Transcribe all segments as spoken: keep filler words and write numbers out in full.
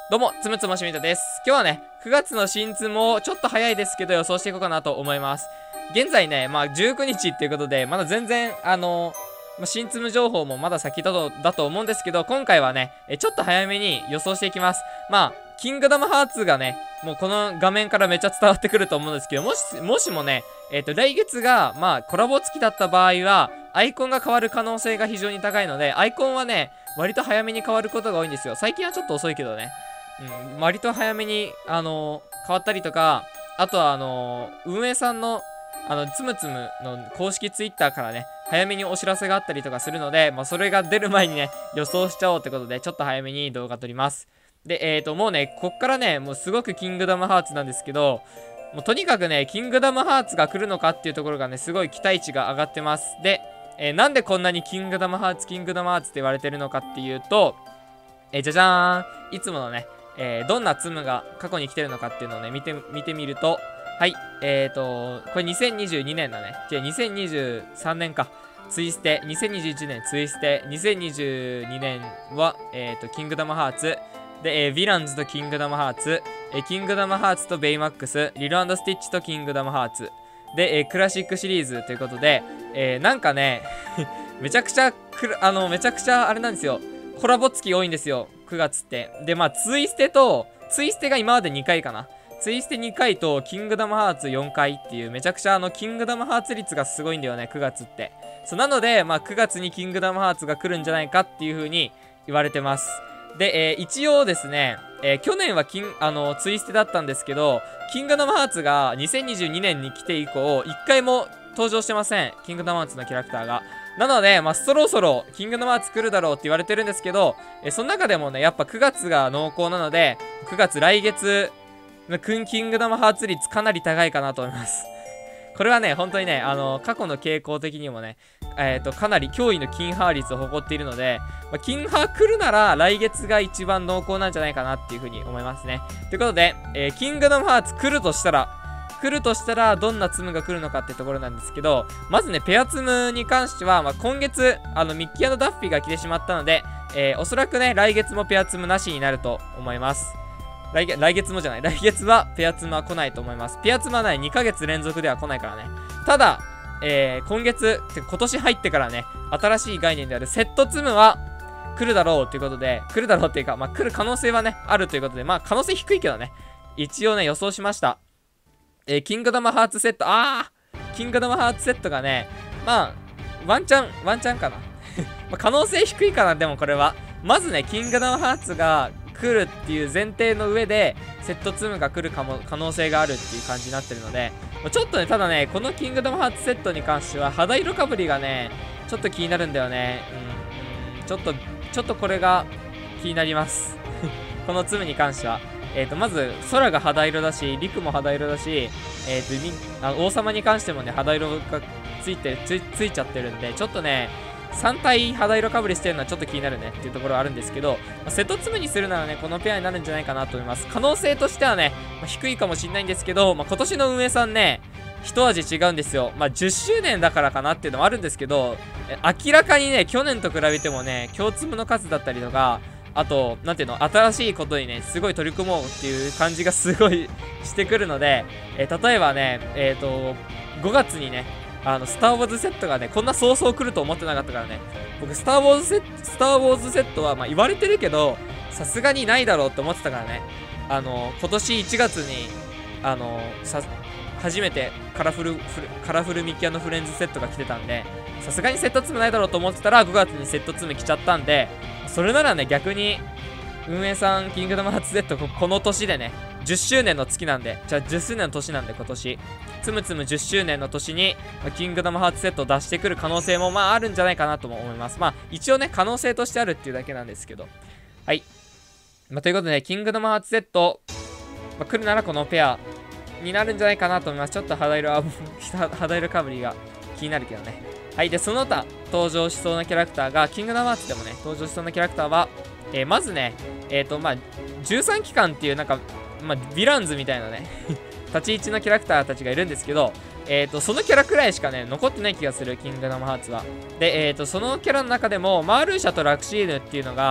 どうも、つむつむしみとです。今日はね、くがつの新ツムをちょっと早いですけど予想していこうかなと思います。現在ね、まあじゅうくにちっていうことで、まだ全然、あのー、新ツム情報もまだ先だと、だと思うんですけど、今回はね、えちょっと早めに予想していきます。まあ、キングダムハーツがね、もうこの画面からめっちゃ伝わってくると思うんですけど、もし、もしもね、えっと、来月が、まあ、コラボ付きだった場合は、アイコンが変わる可能性が非常に高いので、アイコンはね、割と早めに変わることが多いんですよ。最近はちょっと遅いけどね。うん、割と早めに、あのー、変わったりとか、あとは、あのー、運営さんの、あの、つむつむの公式ツイッターからね、早めにお知らせがあったりとかするので、まあ、それが出る前にね、予想しちゃおうってことで、ちょっと早めに動画撮ります。で、えーと、もうね、こっからね、もうすごくキングダムハーツなんですけど、もうとにかくね、キングダムハーツが来るのかっていうところがね、すごい期待値が上がってます。で、えー、なんでこんなにキングダムハーツ、キングダムハーツって言われてるのかっていうと、えー、じゃじゃーん、いつものね、えー、どんなツムが過去に来てるのかっていうのをね、見て、見てみると、はい、えーと、これにせんにじゅうにねんだね。違う、にせんにじゅうさんねんか。ツイステ、にせんにじゅういちねんツイステ、にせんにじゅうにねんは、えーと、キングダムハーツ、で、えー、ヴィランズとキングダムハーツ、えー、キングダムハーツとベイマックス、リル&スティッチとキングダムハーツ、で、えー、クラシックシリーズということで、えー、なんかね、めちゃくちゃくる、あの、めちゃくちゃあれなんですよ。コラボ付き多いんですよ。くがつって。で、まあ、ツイステと、ツイステが今までにかいかな。ツイステにかいと、キングダムハーツよんかいっていう、めちゃくちゃあの、キングダムハーツ率がすごいんだよね、くがつって。そう、なので、まあ、くがつにキングダムハーツが来るんじゃないかっていう風に言われてます。で、えー、一応ですね、えー、去年はキン、あの、ツイステだったんですけど、キングダムハーツがにせんにじゅうにねんに来て以降、いっかいも登場してません。キングダムハーツのキャラクターが。なので、まあ、そろそろ、キングダムハーツ来るだろうって言われてるんですけど、えー、その中でもね、やっぱくがつが濃厚なので、くがつ来月、キングダムハーツ率かなり高いかなと思います。これはね、本当にね、あの、過去の傾向的にもね、えっと、かなり驚異の金ハー率を誇っているので、まあ、金ハー来るなら来月が一番濃厚なんじゃないかなっていうふうに思いますね。ということで、えー、キングダムハーツ来るとしたら、来るとしたらどんなツムが来るのかってところなんですけど、まずね、ペアツムに関しては、まあ、今月、あの、ミッキー&ダッフィーが来てしまったので、えー、おそらくね、来月もペアツムなしになると思います。来月、来月もじゃない。来月はペアツムは来ないと思います。ペアツムはない。にかげつ連続では来ないからね。ただ、えー、今月、て今年入ってからね、新しい概念であるセットツムは来るだろうということで、来るだろうっていうか、まあ来る可能性はね、あるということで、まあ可能性低いけどね、一応ね、予想しました。えー、キングダムハーツセット、あーキングダムハーツセットがね、まあ、ワンチャン、ワンチャンかな。まあ可能性低いかな、でもこれは。まずね、キングダムハーツが来るっていう前提の上でセットツムが来るかも可能性があるっていう感じになってるので、ちょっとね、ただね、このキングダムハーツセットに関しては肌色かぶりがねちょっと気になるんだよね。うん、うん、ちょっとちょっとこれが気になりますこのツムに関してはえーとまず空が肌色だし、陸も肌色だし、えーとあの王様に関してもね肌色がついてつついちゃってるんで、ちょっとねさん体肌色かぶりしてるのはちょっと気になるねっていうところはあるんですけど、まあ、セットツムにするならね、このペアになるんじゃないかなと思います。可能性としてはね、まあ、低いかもしれないんですけど、まあ、今年の運営さんね、一味違うんですよ。まあ、じゅっしゅうねんだからかなっていうのもあるんですけど、明らかにね、去年と比べてもね、強ツムの数だったりとか、あと、なんていうの、新しいことにね、すごい取り組もうっていう感じがすごいしてくるので、えー、例えばね、えっと、ごがつにね、あの、スター・ウォーズセットがね、こんな早々来ると思ってなかったからね。僕、スター・ウォーズセット、スター・ウォーズセットは、まあ、言われてるけど、さすがにないだろうって思ってたからね。あの、今年いちがつに、あの、さ、初めてカラフル、カラフルミッキー&フレンズセットが来てたんで、さすがにセットツムないだろうと思ってたら、ごがつにセットツム来ちゃったんで、それならね、逆に、運営さん、キングダムハーツセット、この年でね、じゅっしゅうねんの月なんで、じゃあじゅっしゅうねんの年なんで今年、つむつむじゅっしゅうねんの年に、まあ、キングダムハーツセットを出してくる可能性もまああるんじゃないかなとも思います。まあ一応ね、可能性としてあるっていうだけなんですけど。はい。まあということで、キングダムハーツセット、まあ、来るならこのペアになるんじゃないかなと思います。ちょっと肌色、肌色かぶりが気になるけどね。はい。で、その他登場しそうなキャラクターが、キングダムハーツでもね、登場しそうなキャラクターは、えー、まずね、えっと、まあ、じゅうさんきかんっていうなんか、まあ、ヴィランズみたいなね立ち位置のキャラクターたちがいるんですけど、えっと、そのキャラくらいしかね、残ってない気がする、キングダムハーツは。で、えっと、そのキャラの中でも、マールーシャとラクシーヌっていうのが、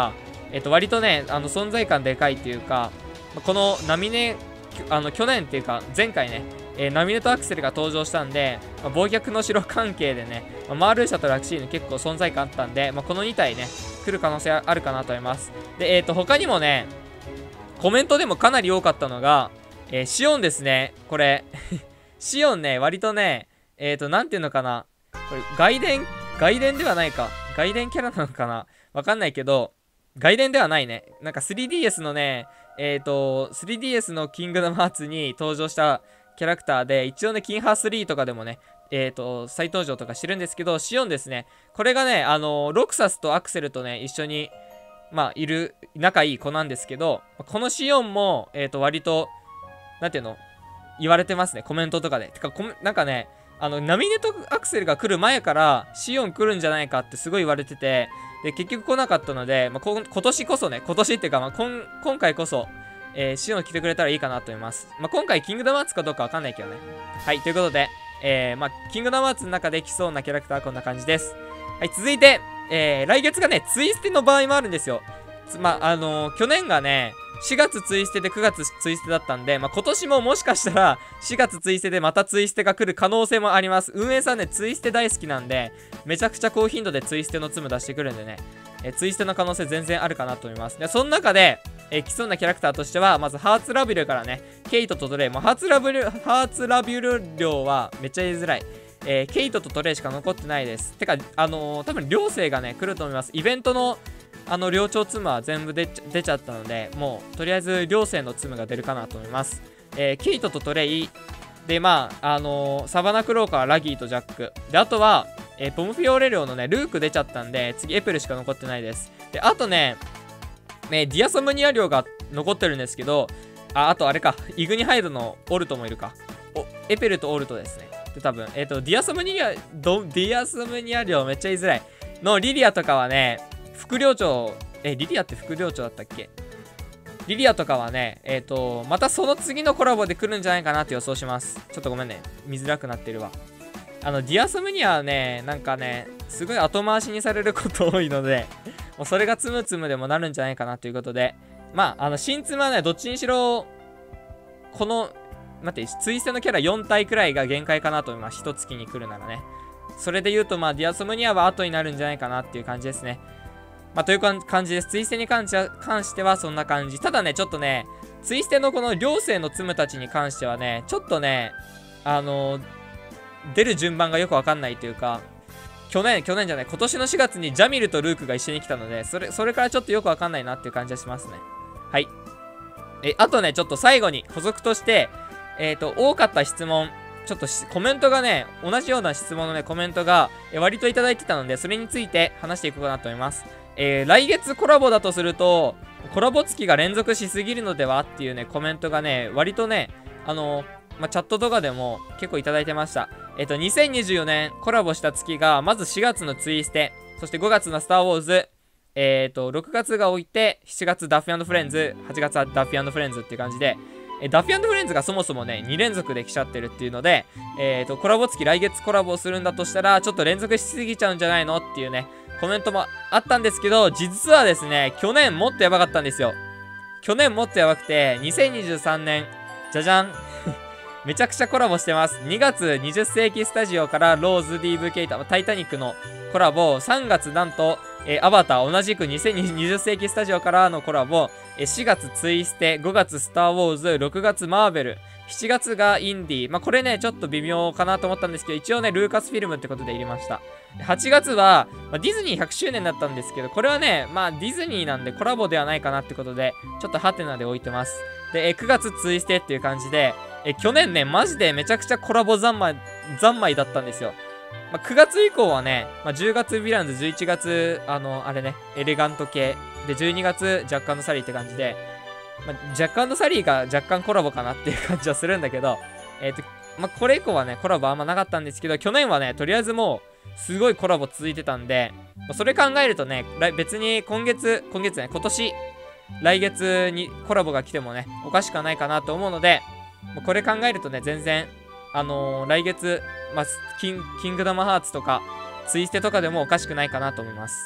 えっと、割とね、あの、存在感でかいっていうか、この波ね、あの、去年っていうか、前回ね、えー、ナミネとアクセルが登場したんで、まあ、暴虐の城関係でね、まあ、マールーシャとラクシーヌ結構存在感あったんで、まあ、このに体ね、来る可能性あるかなと思います。で、えっと、他にもね、コメントでもかなり多かったのが、えー、シオンですね。これ、シオンね、割とね、えっと、なんていうのかな。これ、外伝、外伝ではないか。外伝キャラなのかなわかんないけど、外伝ではないね。なんか スリーディーエス のね、えっと、スリーディーエス のキングダムハーツに登場したキャラクターで、一応ね、キンハースリーとかでもね、えっと、再登場とかしてるんですけど、シオンですね。これがね、あの、ロクサスとアクセルとね、一緒に、まあ、いる、仲いい子なんですけど、このシオンも、えっと、割と、なんていうの言われてますね、コメントとかで。てか、なんかね、あの、ナミネとアクセルが来る前から、シオン来るんじゃないかってすごい言われてて、で、結局来なかったので、まあ、こ今年こそね、今年っていうか、まあ、今今回こそ、えー、シオン来てくれたらいいかなと思います。まあ、今回、キングダムハーツかどうかわかんないけどね。はい、ということで、えー、まあ、キングダムハーツの中で来そうなキャラクターはこんな感じです。はい、続いて、えー、来月がね、ツイステの場合もあるんですよ。まあ、あのー、去年がね、しがつツイステでくがつツイステだったんで、まあ、今年ももしかしたらしがつツイステでまたツイステが来る可能性もあります。運営さんね、ツイステ大好きなんで、めちゃくちゃ高頻度でツイステのツム出してくるんでね、えツイステの可能性全然あるかなと思います。で、その中で、え来そうなキャラクターとしては、まずハーツラビュルからね、ケイトとトレイ、もうハーツラビュル、ハーツラビュル量はめっちゃ言いづらい。えー、ケイトとトレイしか残ってないです。てか、あのー、多分寮生がね、来ると思います。イベントのあの寮長ツムは全部出ち出ちゃったので、もうとりあえず寮生のツムが出るかなと思います。えー、ケイトとトレイで、まああのー、サバナクローカー、ラギーとジャックで、あとは、えー、ポムフィオレ寮のねルーク出ちゃったんで、次エプルしか残ってないです。で、あとね、えー、ディアソムニア寮が残ってるんですけど、ああとあれか、イグニハイドのオルトもいるか。おエペルとオルトですね。で、多分えっ、ー、とディアソムニアドディアソムニア寮めっちゃ言いづらいのリリアとかはね、副寮長、え、リリアって副寮長だったっけ？リリアとかはね、えっと、またその次のコラボで来るんじゃないかなって予想します。ちょっとごめんね。見づらくなってるわ。あの、ディアソムニアはね、なんかね、すごい後回しにされること多いので、もうそれがつむつむでもなるんじゃないかなということで、まあ、あの、新ツムはね、どっちにしろ、この、待って、ツイステのキャラよん体くらいが限界かなと思います。一月に来るならね。それで言うと、まあ、ディアソムニアは後になるんじゃないかなっていう感じですね。まあ、という感じです。ツイステに関しては、関してはそんな感じ。ただね、ちょっとね、ツイステのこの寮生のツムたちに関してはね、ちょっとね、あのー、出る順番がよくわかんないというか、去年、去年じゃない、今年のしがつにジャミルとルークが一緒に来たので、それ、それからちょっとよくわかんないなっていう感じがしますね。はい。え、あとね、ちょっと最後に補足として、えっと、多かった質問、ちょっとコメントがね、同じような質問のね、コメントが割といただいてたので、それについて話していこうかなと思います。えー、来月コラボだとすると、コラボ月が連続しすぎるのではっていうね、コメントがね、割とね、あのー、まあ、チャットとかでも結構いただいてました。えっと、にせんにじゅうよねんコラボした月が、まずしがつのツイステ、そしてごがつのスターウォーズ、えっと、ろくがつが置いて、しちがつダッフィー&フレンズ、はちがつはダッフィー&フレンズっていう感じで、えダッフィー&フレンズがそもそもね、に連続で来ちゃってるっていうので、えっと、コラボ月来月コラボをするんだとしたら、ちょっと連続しすぎちゃうんじゃないのっていうね、コメントもあったんですけど、実はですね、去年もっとやばかったんですよ。去年もっとやばくて、にせんにじゅうさんねん、じゃじゃん。めちゃくちゃコラボしてます。にがつにじゅっ世紀スタジオからローズ ディーブイケー タイタニックのコラボ、さんがつなんと、えー、アバター同じくにせんにじゅう世紀スタジオからのコラボ、えー、しがつツイステ、ごがつスターウォーズ、ろくがつマーベル、しちがつがインディー。まあ、これね、ちょっと微妙かなと思ったんですけど、一応ね、ルーカスフィルムってことで入れました。はちがつは、まあ、ディズニーひゃくしゅうねんだったんですけど、これはね、まあ、ディズニーなんでコラボではないかなってことで、ちょっとハテナで置いてます。で、えー、くがつツイステっていう感じで、えー、去年ね、マジでめちゃくちゃコラボ三昧、三昧だったんですよ。まあ、くがつ以降はね、まあ、じゅうがつヴィランズ、じゅういちがつ、あの、あれね、エレガント系。で、じゅうにがつ、ジャック&サリーって感じで、まあ、ジャック&サリーが若干コラボかなっていう感じはするんだけど、えっと、まあ、これ以降はね、コラボあんまなかったんですけど、去年はね、とりあえずもう、すごいコラボ続いてたんで、まあ、それ考えるとね、別に今月、今月ね、今年、来月にコラボが来てもね、おかしくはないかなと思うので、まあ、これ考えるとね、全然、あのー、来月、まあ、キン、キングダムハーツとか、ツイステとかでもおかしくないかなと思います。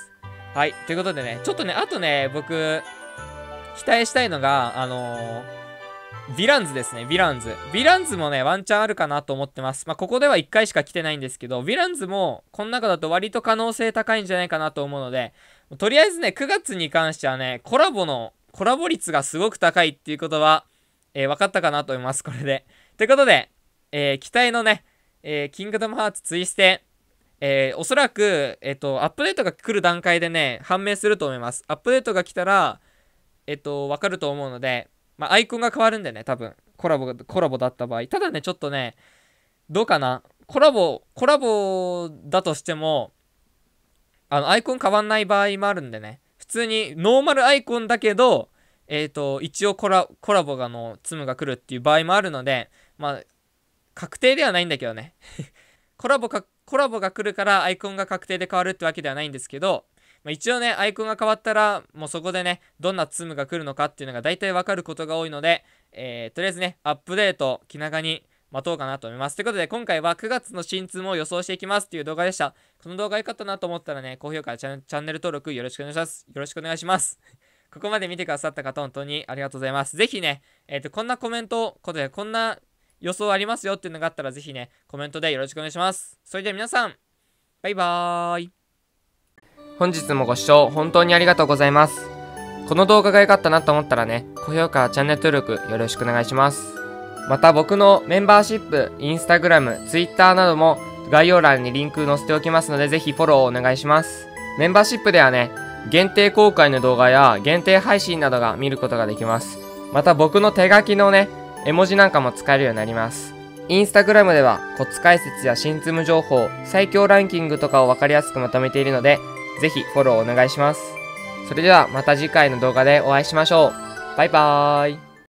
はい。ということでね、ちょっとね、あとね、僕、期待したいのが、あのー、ヴィランズですね、ヴィランズ。ヴィランズもね、ワンチャンあるかなと思ってます。まあ、ここではいっかいしか来てないんですけど、ヴィランズも、この中だと割と可能性高いんじゃないかなと思うので、とりあえずね、くがつに関してはね、コラボの、コラボ率がすごく高いっていうことは、えー、分かったかなと思います、これで。ということで、えー、期待のね、えー、キングダムハーツツイステ、えー、おそらく、えっと、アップデートが来る段階でね、判明すると思います。アップデートが来たら、えっと、わかると思うので、まあ、アイコンが変わるんでね、多分。コラボ、コラボだった場合。ただね、ちょっとね、どうかな。コラボ、コラボだとしても、あの、アイコン変わんない場合もあるんでね。普通にノーマルアイコンだけど、えっと、一応コラ、コラボがの、ツムが来るっていう場合もあるので、まあ、確定ではないんだけどね。コラボか、コラボが来るからアイコンが確定で変わるってわけではないんですけど、まあ、一応ね、アイコンが変わったら、もうそこでね、どんなツムが来るのかっていうのが大体わかることが多いので、えー、とりあえずね、アップデート、気長に待とうかなと思います。ということで、今回はくがつの新ツムを予想していきますっていう動画でした。この動画良かったなと思ったらね、高評価、チャンチャンネル登録よろしくお願いします。よろしくお願いします。ここまで見てくださった方、本当にありがとうございます。ぜひね、えっと、こんなコメント、ことで、こんな予想ありますよっていうのがあったら、ぜひね、コメントでよろしくお願いします。それでは皆さん、バイバーイ。本日もご視聴本当にありがとうございます。この動画が良かったなと思ったらね、高評価、チャンネル登録よろしくお願いします。また僕のメンバーシップ、インスタグラム、ツイッターなども概要欄にリンク載せておきますので、ぜひフォローお願いします。メンバーシップではね、限定公開の動画や限定配信などが見ることができます。また僕の手書きのね、絵文字なんかも使えるようになります。インスタグラムではコツ解説や新ツム情報、最強ランキングとかを分かりやすくまとめているので、ぜひフォローお願いします。それではまた次回の動画でお会いしましょう。バイバーイ。